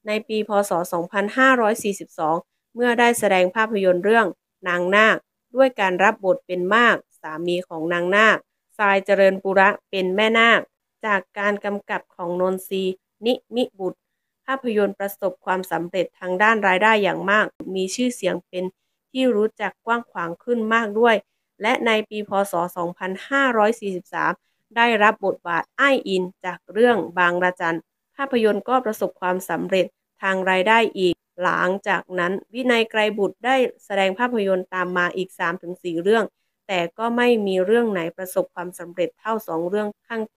ในปีพ.ศ. 2542 เมื่อได้แสดงภาพยนตร์เรื่องนางนาคด้วยการรับบทเป็นมากสามีของนางนาคทรายเจริญปุระเป็นแม่นาคจากการกำกับของนนทรีนิมิบุตรภาพยนตร์ประสบความสำเร็จทางด้านรายได้อย่างมากมีชื่อเสียงเป็นที่รู้จักกว้างขวางขึ้นมากด้วยและในปีพ.ศ. 2543 ได้รับบทบาทอ้ายอินจากเรื่องบางระจันภาพยนตร์ก็ประสบความสำเร็จทางรายได้อีกหลังจากนั้นวินัยไกรบุตรได้แสดงภาพยนตร์ตามมาอีก 3-4 เรื่องแต่ก็ไม่มีเรื่องไหนประสบความสำเร็จเท่า2เรื่องข้าง